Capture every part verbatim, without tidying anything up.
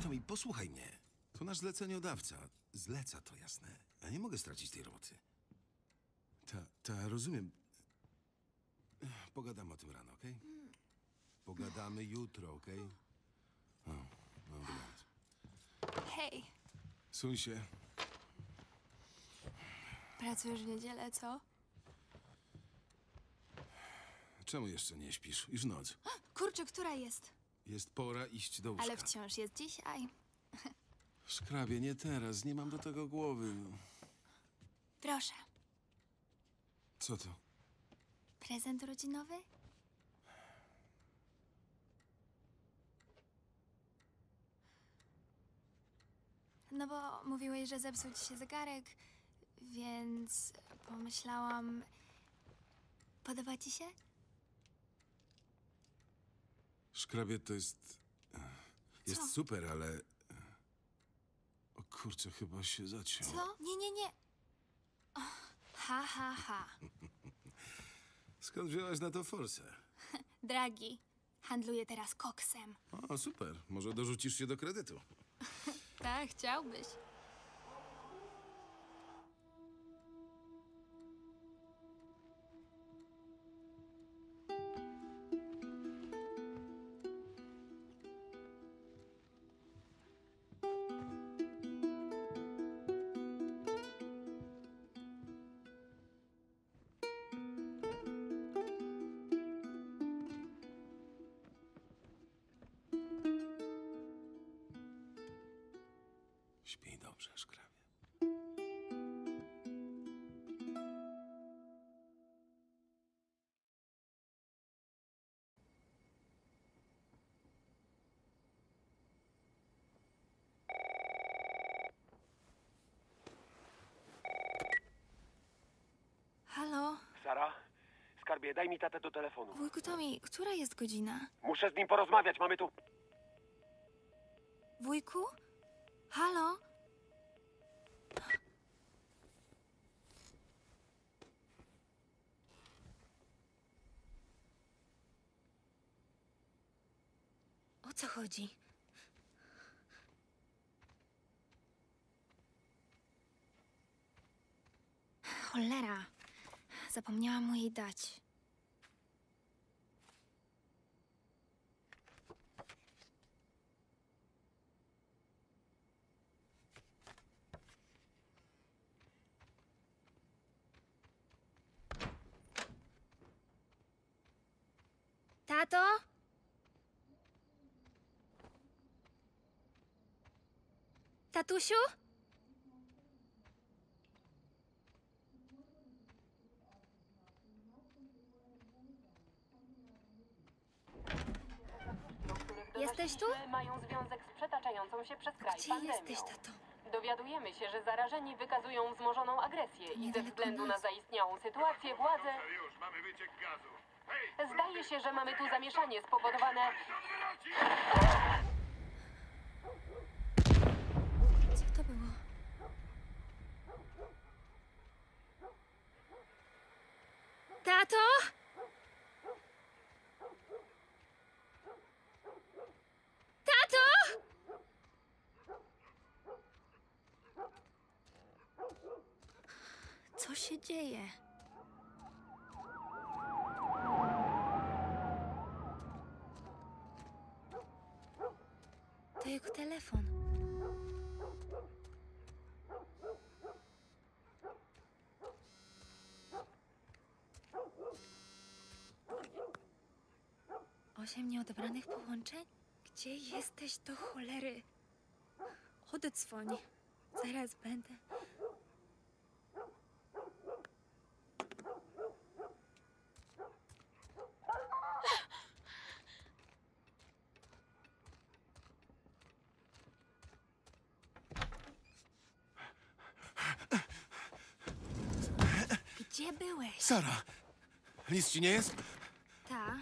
Tommy, posłuchaj mnie. To nasz zleceniodawca. Zleca to, jasne. Ja nie mogę stracić tej roboty. Ta, ta, rozumiem. Pogadamy o tym rano, okej? Okay? Pogadamy jutro, okej? Okay? O, no, dobranoc. Hej, Suń się. pracujesz w niedzielę, co? Czemu jeszcze nie śpisz? Już noc. Kurczę, która jest? Jest pora iść do łóżka. Ale wciąż jest dzisiaj. Szkrabie, nie teraz. Nie mam do tego głowy. No. Proszę, Co to? prezent urodzinowy? No bo mówiłeś, że zepsuł ci się zegarek, więc pomyślałam... Podoba ci się? Szkrabie to jest... Jest Co? super, ale... O kurczę, chyba się zaciął. Co? Nie, nie, nie. O, ha, ha, ha. Skąd wzięłaś na to forsę? Dragi, handluję teraz koksem. O, super. Może dorzucisz się do kredytu. Tak, chciałbyś. Śpij dobrze, szkrabie. Halo? Sara? Skarbie, daj mi tatę do telefonu. Wujku Tommy, która jest godzina? Muszę z nim porozmawiać, mamy tu... Wujku? Halo? O co chodzi? Cholera. Zapomniałam mu jej dać. Tato? Tatusiu? Jesteś tu? Mają związek z przetaczającą się przez kraj Gdzie pandemią. jesteś, tato? Dowiadujemy się, że zarażeni wykazują wzmożoną agresję i ze niedaleko względu na nas. zaistniałą sytuację władze... Już mamy wyciek gazu. Hej! Zdaje się, że mamy tu zamieszanie spowodowane... Co to było? Tato? Tato? Co się dzieje? To jego telefon. Osiem nieodebranych połączeń? Gdzie jesteś do cholery? Oddzwoń. Zaraz będę. Gdzie byłeś? Sara! Nic ci nie jest? Ta?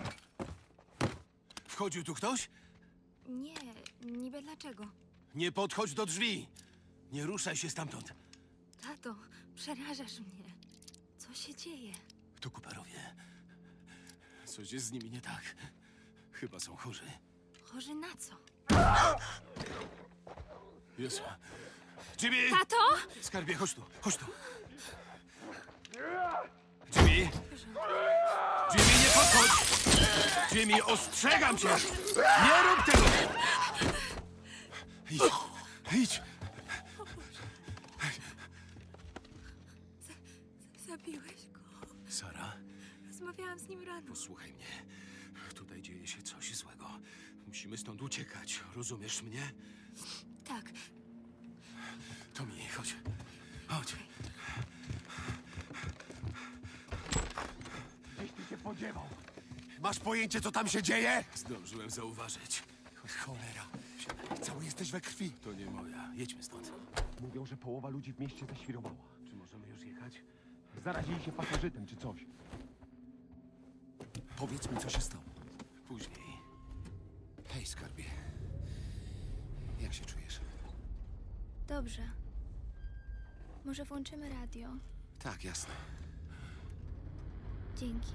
Wchodził tu ktoś? Nie, niby dlaczego? Nie podchodź do drzwi! Nie ruszaj się stamtąd. Tato, przerażasz mnie. Co się dzieje? To Cooperowie. Coś jest z nimi nie tak. Chyba są chorzy. Chorzy na co? Jezu. Jimmy! Tato? Skarbie, chodź tu, chodź tu. Jimmy! Jimmy, nie podchodź! Jimmy, ostrzegam cię! Nie rób tego! Idź, idź! Zabiłeś go. Sara, Rozmawiałam z nim rano. posłuchaj mnie. Tutaj dzieje się coś złego. Musimy stąd uciekać. Rozumiesz mnie? Tak. Tommy, chodź. Chodź. Gdzieś ty się podziewał. Masz pojęcie, co tam się dzieje? Zdążyłem zauważyć. Cholera. Cały jesteś we krwi. To nie moja. Jedźmy stąd. Mówią, że połowa ludzi w mieście zaświrowała. Czy możemy już jechać? Zarazili się pasożytem czy coś. Powiedz mi, co się stało. Później. Hej, skarbie. Jak się czujesz? Dobrze. Może włączymy radio? Tak, jasne. Dzięki.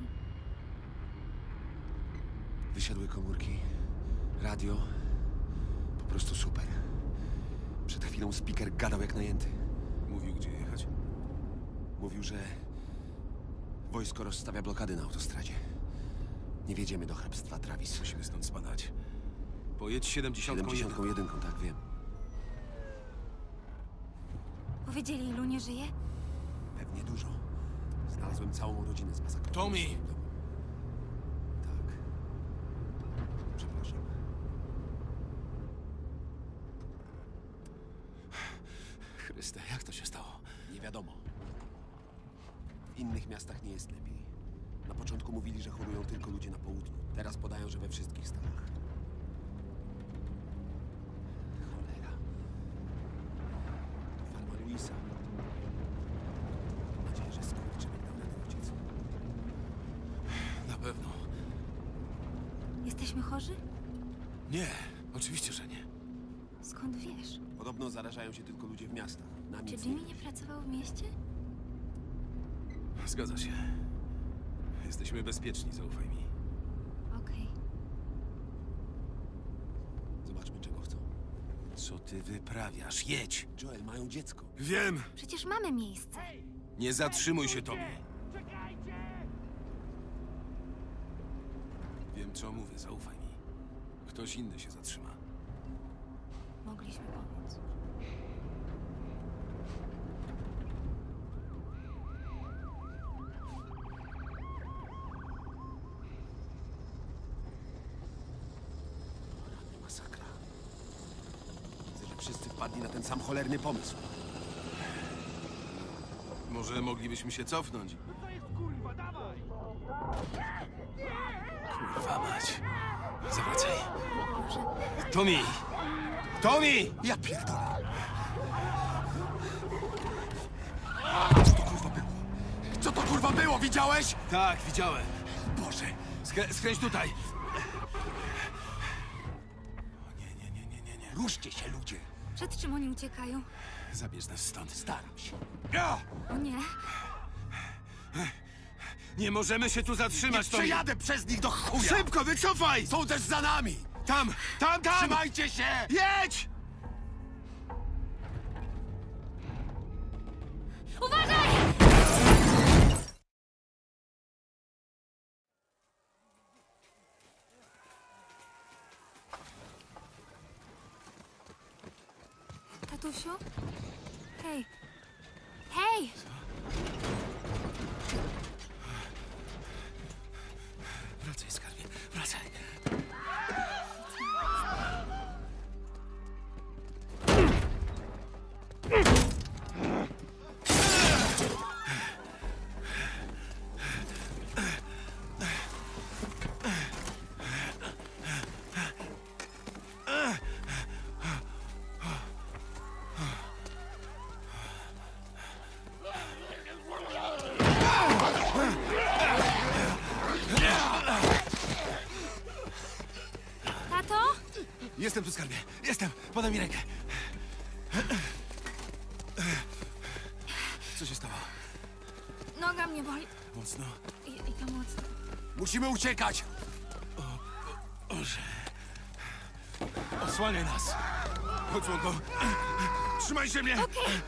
Wysiadły komórki, radio. Po prostu super. Przed chwilą speaker gadał jak najęty. Mówił, gdzie jechać? Mówił, że wojsko rozstawia blokady na autostradzie. Nie wjedziemy do hrabstwa Travis. Musimy stąd spadać. Pojedź siedemdziesiątką jeden. siedemdziesiątką jedynką, tak wiem. Powiedzieli, ilu nie żyje? Pewnie dużo. Znalazłem całą rodzinę z masakrowaną. Tommy! Tak. Przepraszam. Chryste, jak to się stało? Nie wiadomo. W innych miastach nie jest lepiej. Na początku mówili, że chorują tylko ludzie na południu. Teraz podają, że we wszystkich stanach. Cholera. To farma Luisa. Mam nadzieję, że skurczybyk dał radę uciec. Na pewno. Jesteśmy chorzy? Nie, oczywiście, że nie. Skąd wiesz? Podobno zarażają się tylko ludzie w miastach. Nam Czy nic Jimmy nie nie pracował w mieście? Zgadza się. Jesteśmy bezpieczni, zaufaj mi. Okej. Zobaczmy, czego chcą. Co ty wyprawiasz? Jedź! Joel, mają dziecko. Wiem! Przecież mamy miejsce. Nie zatrzymuj się, Tommy. Wiem, co mówię, zaufaj mi. Ktoś inny się zatrzyma. Mogliśmy pomóc. Masakra. Widzę, że wszyscy wpadli na ten sam cholerny pomysł. Może moglibyśmy się cofnąć? Kurwa mać. Zawracaj. Tommy! Tommy! Ja pierdolę. Co to kurwa było? Co to kurwa było? Widziałeś? Tak, widziałem. Boże. Skrę skręć tutaj. O nie, nie, nie, nie, nie, nie. Ruszcie się, ludzie. Przed czym oni uciekają? Zabierz nas stąd. Staram się. Ja! O nie. Nie możemy się tu Nie zatrzymać, Tommy. przejadę przez nich do chuja. Szybko, wycofaj! Są też za nami. Tam, tam, tam! Trzymajcie się. Jedź! Uważaj! Tatusiu? Hej. Hej! Wracaj, skarbie, wracaj. Tato? Jestem tu, skarbie. Jestem. Podaj mi rękę. Co się stało? Noga mnie boli. Mocno? I, i to mocno. Musimy uciekać. Boże. Osłaniaj nas. Chodź, słonko. Trzymaj się mnie! Okej.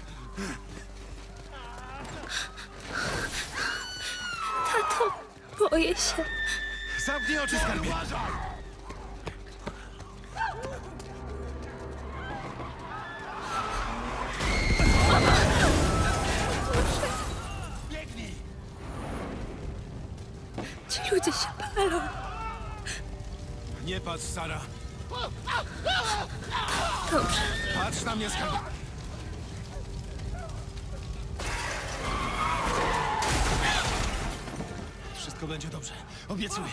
Tato, boję się. Zamknij oczy, skarbie! Biegnij! Ci ludzie się palą. Nie patrz, Sara. Dobrze. Patrz na mnie, skarbie. Wszystko będzie dobrze. Obiecuję.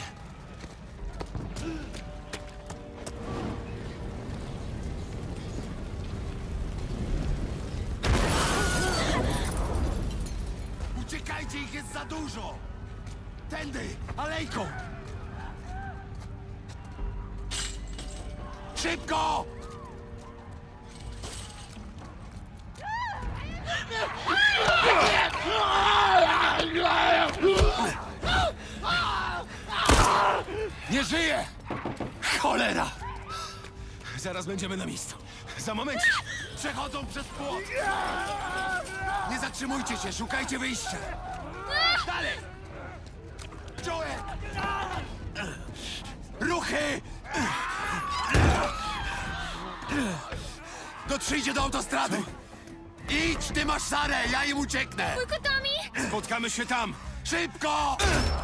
Uciekajcie, ich jest za dużo! Tędy! Alejką! Szybko! Nie żyje! Cholera! Zaraz będziemy na miejscu. Za moment. Przechodzą przez płot! Nie zatrzymujcie się, szukajcie wyjścia! Dalej! Joe! Ruchy! Dotrzyjcie do autostrady! Idź, ty masz Sarę, ja im ucieknę! Wujku Tommy! Spotkamy się tam! Szybko!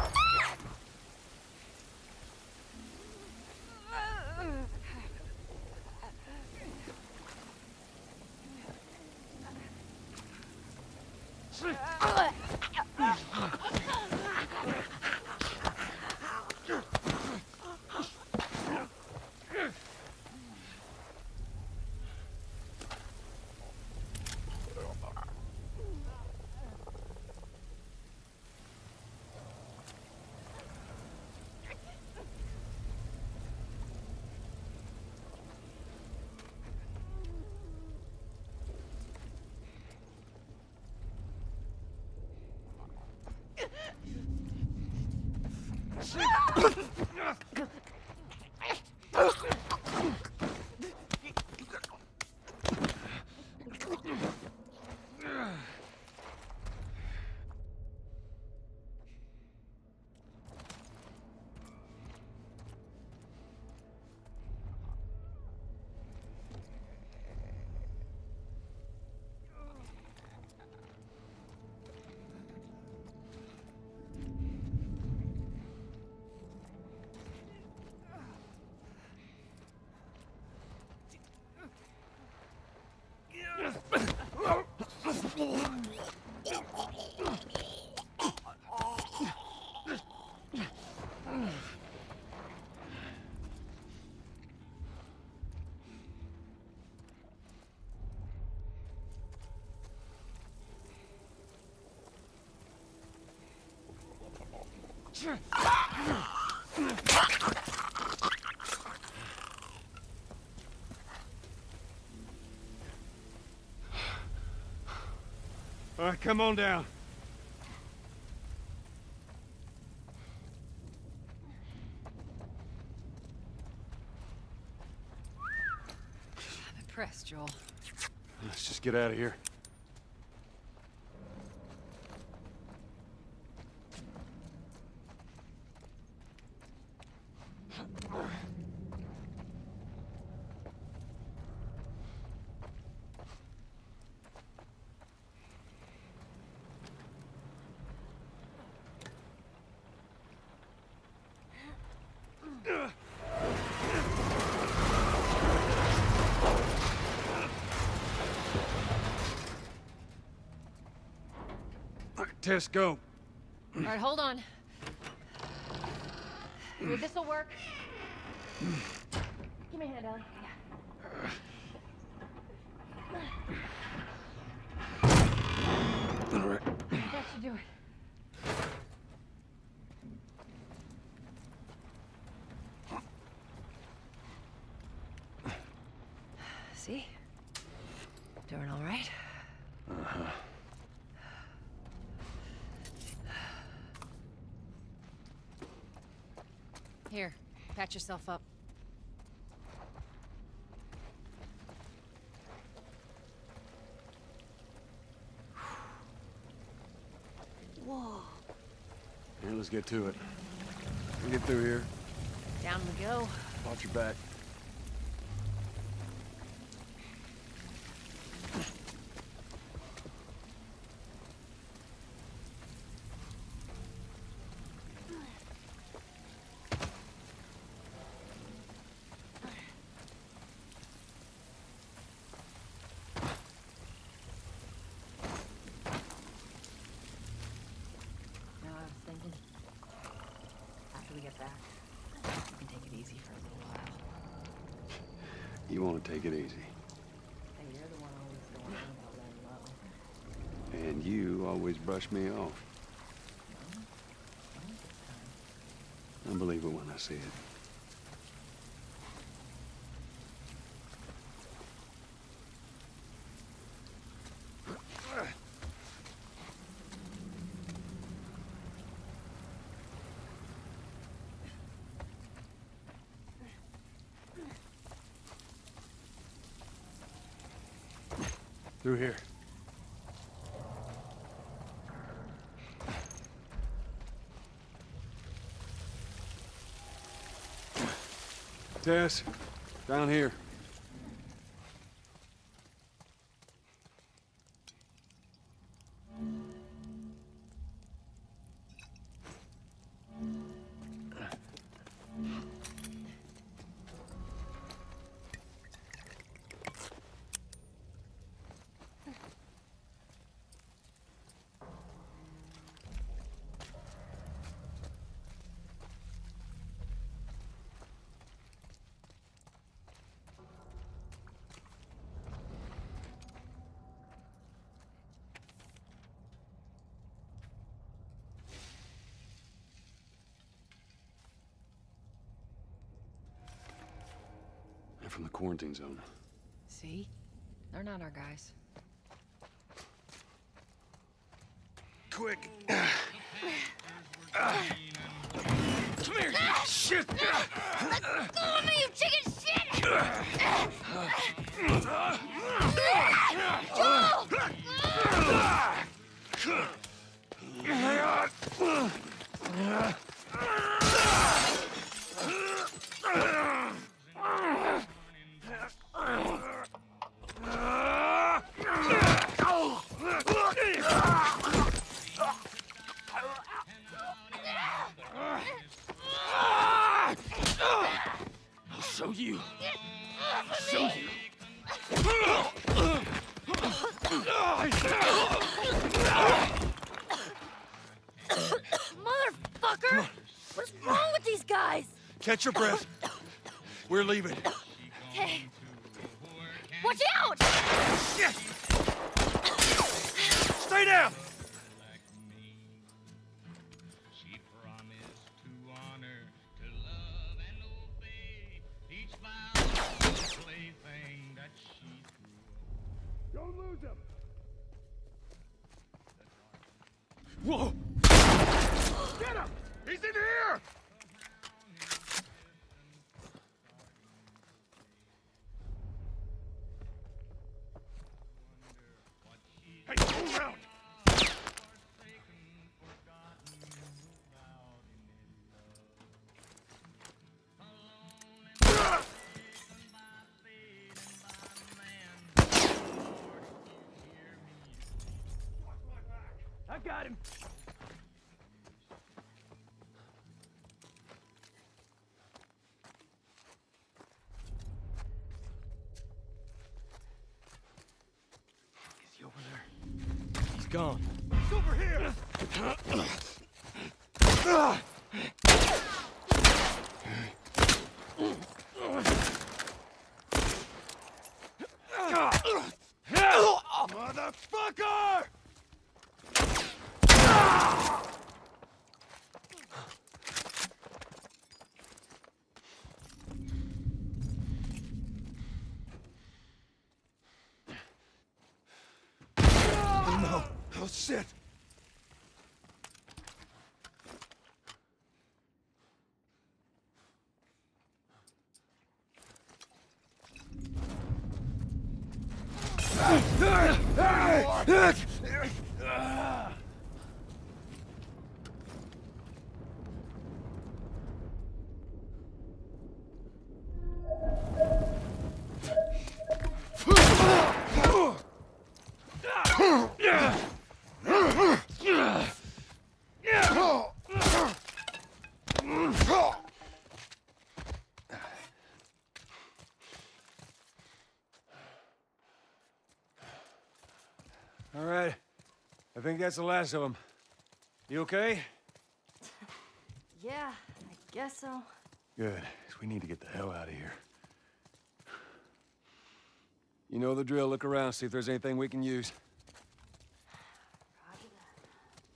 All right, come on down. I'm impressed, Joel. Let's just get out of here. Tess, go. All right, hold on. This'll work. Give me a hand, Ellie. All right. That should do it. See? Doing all right? Uh-huh. Here, patch yourself up. Here, let's get to it. We get through here. Down we go. Watch your back. Now I was thinking, after we get back, we can take it easy for a little while. You want to take it easy. Hey, you're the one always going on about laying low. And you always brush me off. I think it's time. I believe it when I see it. Through here. Tess, down here. They're from the quarantine zone. See? They're not our guys. Quick! Come here, you shit! Go me, you chicken shit! I'll show you. I'll show you. Motherfucker! What's wrong with these guys? Catch your breath. We're leaving. Okay. Watch out! Shit! Stay down! She promised to honor, to love and obey each vile plaything that she threw. Don't lose him! Whoa! Get him! He's in here! Hey, go around! I got him! Is he over there? He's gone. He's over here! Motherfucker! Oh no! Oh shit! think that's the last of them. You okay? Yeah, I guess so. Good, 'cause we need to get the hell out of here. You know the drill. Look around, see if there's anything we can use. Roger that.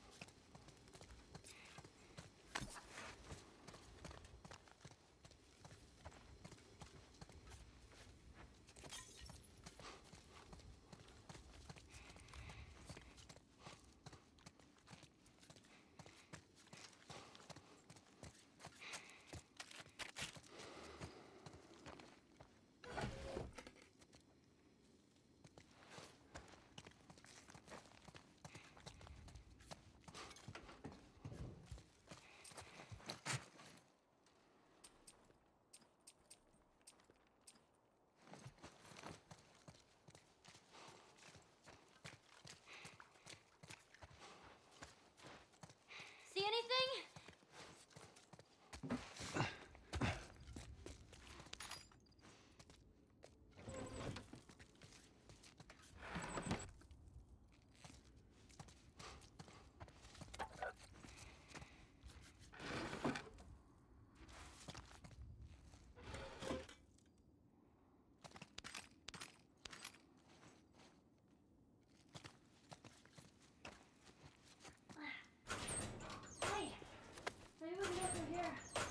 See anything? Hey, maybe we can go through here.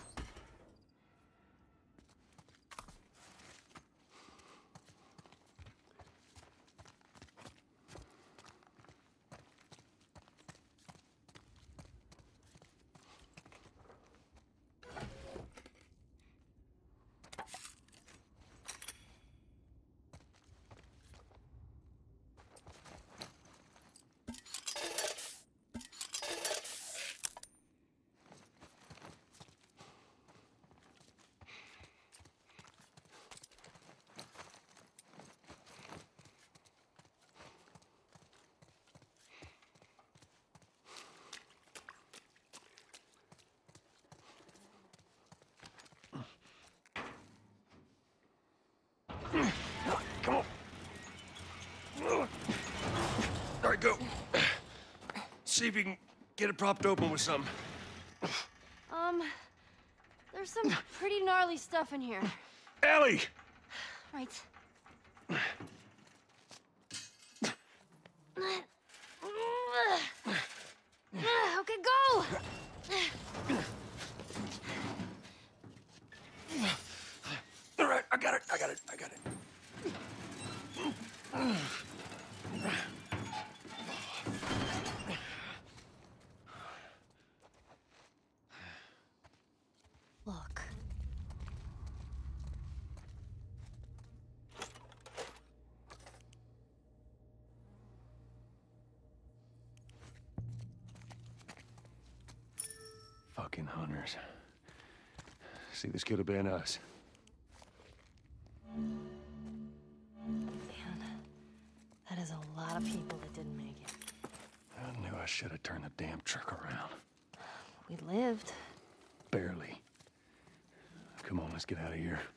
Come on. All right, go. See if you can get it propped open with something. Um, there's some pretty gnarly stuff in here. Ellie! Right. Okay, go! All right, I got it, I got it, I got it. Look. Fucking hunters. See, this could have been us. Man, that is a lot of people that didn't make it. I knew I should have turned the damn truck around. We lived. Barely. Come on, let's get out of here.